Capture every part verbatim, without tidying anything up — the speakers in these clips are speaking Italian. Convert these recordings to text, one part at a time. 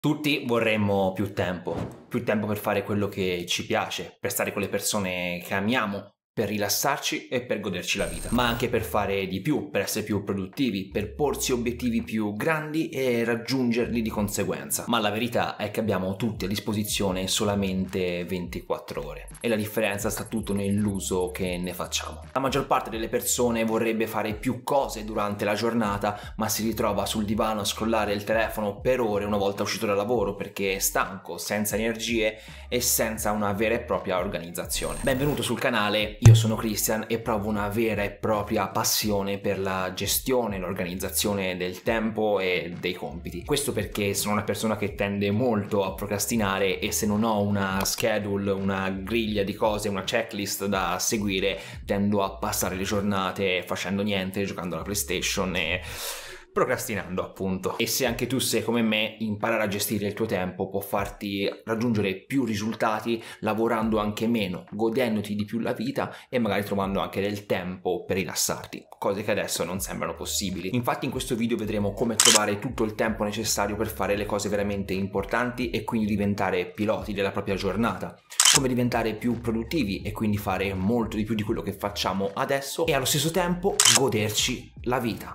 Tutti vorremmo più tempo, più tempo per fare quello che ci piace, per stare con le persone che amiamo, per rilassarci e per goderci la vita, ma anche per fare di più, per essere più produttivi, per porsi obiettivi più grandi e raggiungerli di conseguenza. Ma la verità è che abbiamo tutti a disposizione solamente ventiquattro ore e la differenza sta tutto nell'uso che ne facciamo. La maggior parte delle persone vorrebbe fare più cose durante la giornata, ma si ritrova sul divano a scrollare il telefono per ore una volta uscito dal lavoro perché è stanco, senza energie e senza una vera e propria organizzazione. Benvenuto sul canale. Io sono Christian e provo una vera e propria passione per la gestione e l'organizzazione del tempo e dei compiti. Questo perché sono una persona che tende molto a procrastinare e se non ho una schedule, una griglia di cose, una checklist da seguire, tendo a passare le giornate facendo niente, giocando alla PlayStation e procrastinando, appunto. E se anche tu sei come me, imparare a gestire il tuo tempo può farti raggiungere più risultati lavorando anche meno, godendoti di più la vita e magari trovando anche del tempo per rilassarti, cose che adesso non sembrano possibili. Infatti in questo video vedremo come trovare tutto il tempo necessario per fare le cose veramente importanti e quindi diventare piloti della propria giornata, come diventare più produttivi e quindi fare molto di più di quello che facciamo adesso e allo stesso tempo goderci la vita.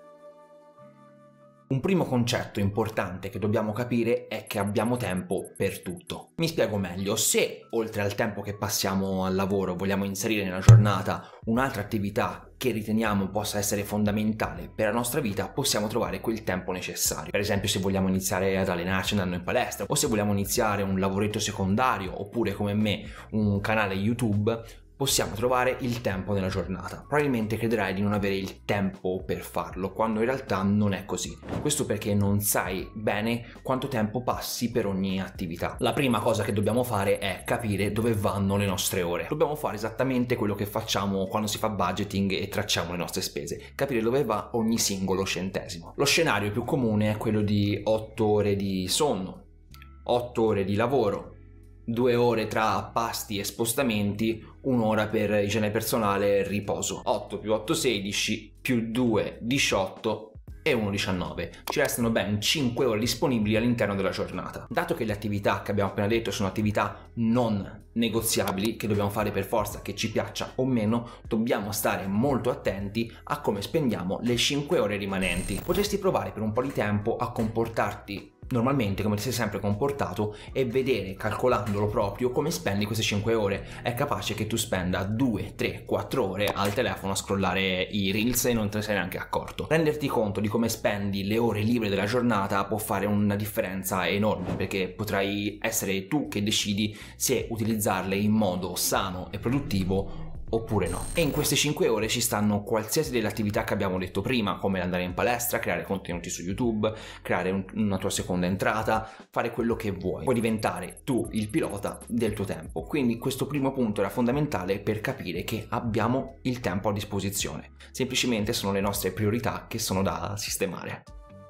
Un primo concetto importante che dobbiamo capire è che abbiamo tempo per tutto. Mi spiego meglio: se oltre al tempo che passiamo al lavoro vogliamo inserire nella giornata un'altra attività che riteniamo possa essere fondamentale per la nostra vita, possiamo trovare quel tempo necessario. Per esempio, se vogliamo iniziare ad allenarci andando in palestra, o se vogliamo iniziare un lavoretto secondario, oppure come me un canale YouTube, possiamo trovare il tempo nella giornata. Probabilmente crederai di non avere il tempo per farlo, quando in realtà non è così. Questo perché non sai bene quanto tempo passi per ogni attività. La prima cosa che dobbiamo fare è capire dove vanno le nostre ore. Dobbiamo fare esattamente quello che facciamo quando si fa budgeting e tracciamo le nostre spese, capire dove va ogni singolo centesimo. Lo scenario più comune è quello di otto ore di sonno, otto ore di lavoro, due ore tra pasti e spostamenti, un'ora per igiene personale e riposo. otto più otto sedici, più due diciotto e uno diciannove. Ci restano ben cinque ore disponibili all'interno della giornata. Dato che le attività che abbiamo appena detto sono attività non negoziabili, che dobbiamo fare per forza, che ci piaccia o meno, dobbiamo stare molto attenti a come spendiamo le cinque ore rimanenti. Potresti provare per un po' di tempo a comportarti normalmente come ti sei sempre comportato e vedere, calcolandolo proprio, come spendi queste cinque ore. È capace che tu spenda due, tre, quattro ore al telefono a scrollare i reels e non te ne sei neanche accorto. Renderti conto di come spendi le ore libere della giornata può fare una differenza enorme, perché potrai essere tu che decidi se utilizzarle in modo sano e produttivo oppure no. E in queste cinque ore ci stanno qualsiasi delle attività che abbiamo detto prima, come andare in palestra, creare contenuti su YouTube, creare un, una tua seconda entrata, fare quello che vuoi. Puoi diventare tu il pilota del tuo tempo. Quindi questo primo punto era fondamentale per capire che abbiamo il tempo a disposizione. Semplicemente sono le nostre priorità che sono da sistemare.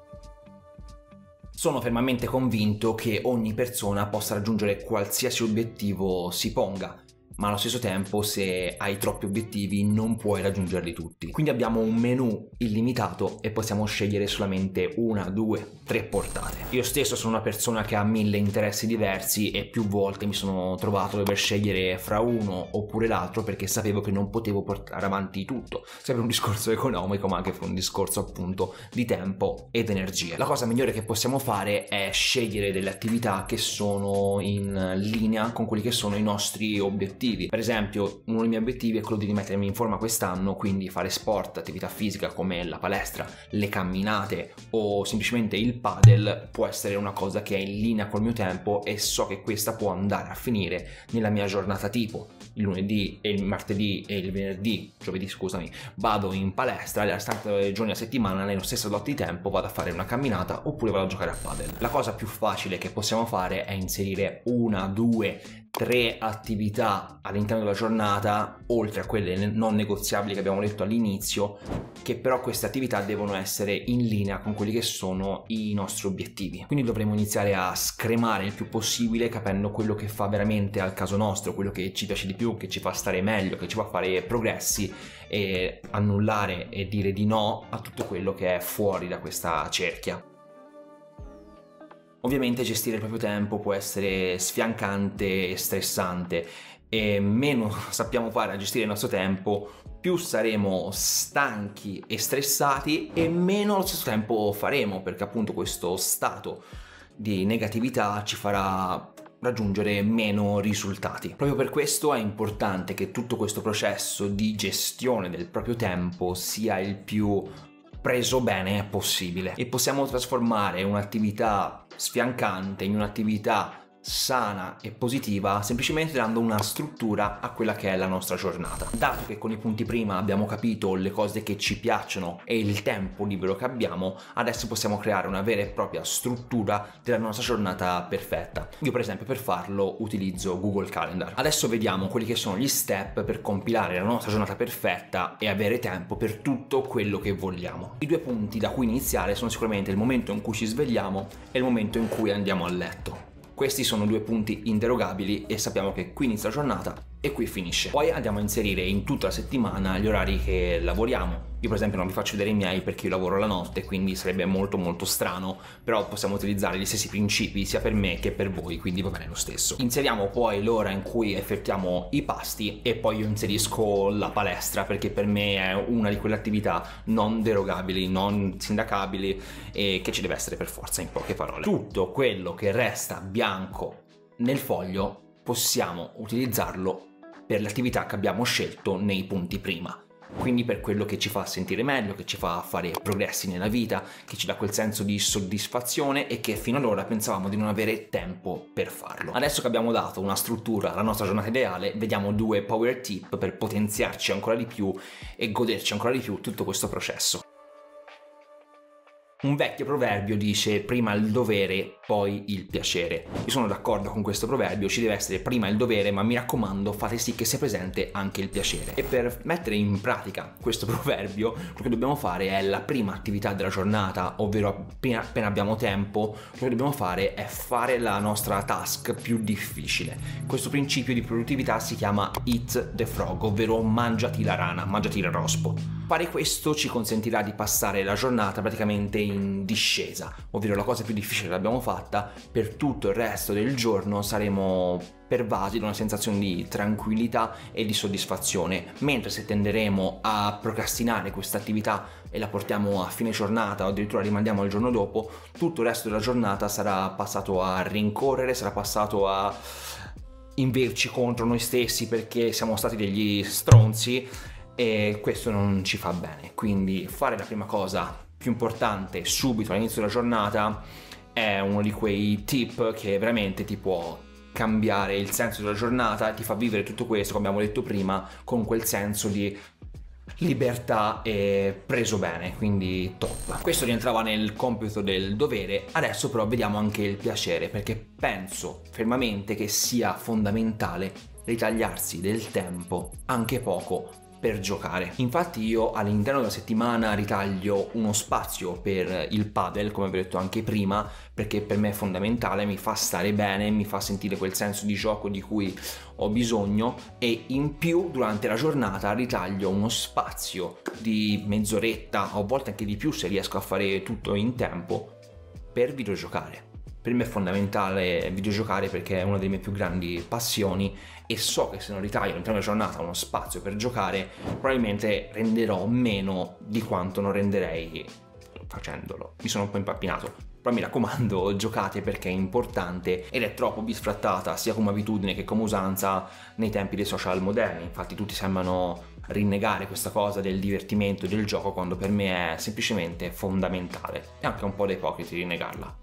Sono fermamente convinto che ogni persona possa raggiungere qualsiasi obiettivo si ponga, ma allo stesso tempo se hai troppi obiettivi non puoi raggiungerli tutti. Quindi abbiamo un menu illimitato e possiamo scegliere solamente una, due, tre portate. Io stesso sono una persona che ha mille interessi diversi e più volte mi sono trovato a dover scegliere fra uno oppure l'altro perché sapevo che non potevo portare avanti tutto, sia per un discorso economico ma anche per un discorso appunto di tempo ed energie. La cosa migliore che possiamo fare è scegliere delle attività che sono in linea con quelli che sono i nostri obiettivi. Per esempio, uno dei miei obiettivi è quello di rimettermi in forma quest'anno, quindi fare sport, attività fisica come la palestra, le camminate o semplicemente il padel può essere una cosa che è in linea col mio tempo e so che questa può andare a finire nella mia giornata tipo. Il lunedì e il martedì e il venerdì, giovedì scusami, vado in palestra, le restanti giorni a settimana nello stesso slot di tempo vado a fare una camminata oppure vado a giocare a padel. La cosa più facile che possiamo fare è inserire una, due, tre attività all'interno della giornata, oltre a quelle non negoziabili che abbiamo detto all'inizio, che però queste attività devono essere in linea con quelli che sono i nostri obiettivi. Quindi dovremo iniziare a scremare il più possibile, capendo quello che fa veramente al caso nostro, quello che ci piace di più, che ci fa stare meglio, che ci fa fare progressi, e annullare e dire di no a tutto quello che è fuori da questa cerchia. Ovviamente gestire il proprio tempo può essere sfiancante e stressante, e meno sappiamo fare a gestire il nostro tempo, più saremo stanchi e stressati e meno allo stesso tempo faremo, perché appunto questo stato di negatività ci farà raggiungere meno risultati. Proprio per questo è importante che tutto questo processo di gestione del proprio tempo sia il più preso bene possibile, e possiamo trasformare un'attività sfiancante in un'attività sana e positiva semplicemente dando una struttura a quella che è la nostra giornata. Dato che con i punti prima abbiamo capito le cose che ci piacciono e il tempo libero che abbiamo, adesso possiamo creare una vera e propria struttura della nostra giornata perfetta. Io per esempio per farlo utilizzo Google Calendar. Adesso vediamo quelli che sono gli step per compilare la nostra giornata perfetta e avere tempo per tutto quello che vogliamo. I due punti da cui iniziare sono sicuramente il momento in cui ci svegliamo e il momento in cui andiamo a letto. Questi sono due punti inderogabili e sappiamo che qui inizia la giornata e qui finisce. Poi andiamo a inserire in tutta la settimana gli orari che lavoriamo. Io per esempio non vi faccio vedere i miei perché io lavoro la notte, quindi sarebbe molto molto strano, però possiamo utilizzare gli stessi principi sia per me che per voi, quindi va bene lo stesso. Inseriamo poi l'ora in cui effettuiamo i pasti e poi io inserisco la palestra, perché per me è una di quelle attività non derogabili, non sindacabili e che ci deve essere per forza, in poche parole. Tutto quello che resta bianco nel foglio possiamo utilizzarlo per l'attività che abbiamo scelto nei punti prima. Quindi per quello che ci fa sentire meglio, che ci fa fare progressi nella vita, che ci dà quel senso di soddisfazione e che fino ad ora pensavamo di non avere tempo per farlo. Adesso che abbiamo dato una struttura alla nostra giornata ideale, vediamo due power tip per potenziarci ancora di più e goderci ancora di più tutto questo processo. Un vecchio proverbio dice prima il dovere, poi il piacere. Io sono d'accordo con questo proverbio, ci deve essere prima il dovere, ma mi raccomando fate sì che sia presente anche il piacere. E per mettere in pratica questo proverbio, quello che dobbiamo fare è la prima attività della giornata, ovvero appena, appena abbiamo tempo, quello che dobbiamo fare è fare la nostra task più difficile. Questo principio di produttività si chiama Eat the Frog, ovvero mangiati la rana, mangiati il rospo. Fare questo ci consentirà di passare la giornata praticamente in discesa, ovvero la cosa più difficile l'abbiamo fatta, per tutto il resto del giorno saremo pervasi da una sensazione di tranquillità e di soddisfazione, mentre se tenderemo a procrastinare questa attività e la portiamo a fine giornata o addirittura rimandiamo al giorno dopo, tutto il resto della giornata sarà passato a rincorrere, sarà passato a inverci contro noi stessi perché siamo stati degli stronzi e questo non ci fa bene. Quindi fare la prima cosa più importante subito all'inizio della giornata è uno di quei tip che veramente ti può cambiare il senso della giornata, ti fa vivere tutto questo, come abbiamo detto prima, con quel senso di libertà e preso bene, quindi top. Questo rientrava nel compito del dovere, adesso però vediamo anche il piacere, perché penso fermamente che sia fondamentale ritagliarsi del tempo, anche poco, per giocare. Infatti io all'interno della settimana ritaglio uno spazio per il padel, come vi ho detto anche prima, perché per me è fondamentale, mi fa stare bene, mi fa sentire quel senso di gioco di cui ho bisogno, e in più durante la giornata ritaglio uno spazio di mezz'oretta, a volte anche di più se riesco a fare tutto in tempo, per videogiocare. Per me è fondamentale videogiocare perché è una delle mie più grandi passioni e so che se non ritaglio all'interno della giornata uno spazio per giocare probabilmente renderò meno di quanto non renderei facendolo. Mi sono un po' impappinato, però mi raccomando giocate perché è importante ed è troppo bisfrattata sia come abitudine che come usanza nei tempi dei social moderni. Infatti tutti sembrano rinnegare questa cosa del divertimento e del gioco quando per me è semplicemente fondamentale, e anche un po' da ipocriti rinnegarla.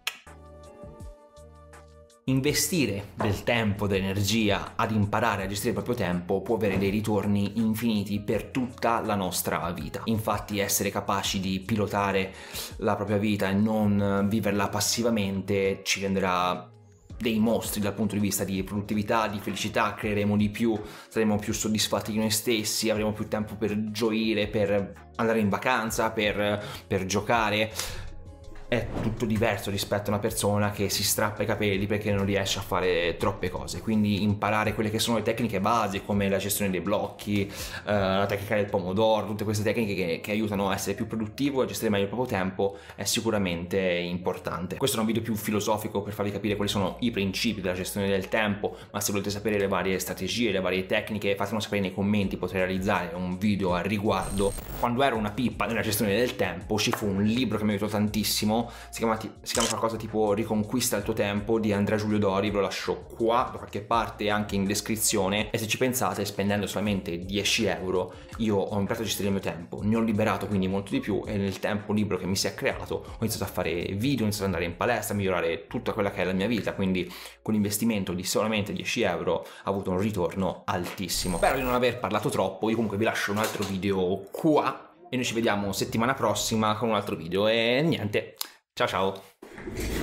Investire del tempo, dell'energia ad imparare a gestire il proprio tempo può avere dei ritorni infiniti per tutta la nostra vita. Infatti essere capaci di pilotare la propria vita e non viverla passivamente ci renderà dei mostri dal punto di vista di produttività, di felicità, creeremo di più, saremo più soddisfatti di noi stessi, avremo più tempo per gioire, per andare in vacanza, per, per giocare. è tutto diverso rispetto a una persona che si strappa i capelli perché non riesce a fare troppe cose. Quindi imparare quelle che sono le tecniche base, come la gestione dei blocchi, eh, la tecnica del pomodoro, tutte queste tecniche che, che aiutano a essere più produttivo e a gestire meglio il proprio tempo, è sicuramente importante. Questo è un video più filosofico per farvi capire quali sono i principi della gestione del tempo, ma se volete sapere le varie strategie, le varie tecniche, fatemelo sapere nei commenti, potrei realizzare un video al riguardo. Quando ero una pippa nella gestione del tempo ci fu un libro che mi aiutò tantissimo. Si chiama, si chiama qualcosa tipo Riconquista il tuo tempo di Andrea Giulio Dori, ve lo lascio qua da qualche parte anche in descrizione. E se ci pensate, spendendo solamente dieci euro io ho imparato a gestire il mio tempo, ne ho liberato quindi molto di più, e nel tempo libero che mi si è creato ho iniziato a fare video, ho iniziato ad andare in palestra, a migliorare tutta quella che è la mia vita. Quindi con l'investimento di solamente dieci euro ho avuto un ritorno altissimo. Spero di non aver parlato troppo, io comunque vi lascio un altro video qua e noi ci vediamo settimana prossima con un altro video e niente, ciao ciao!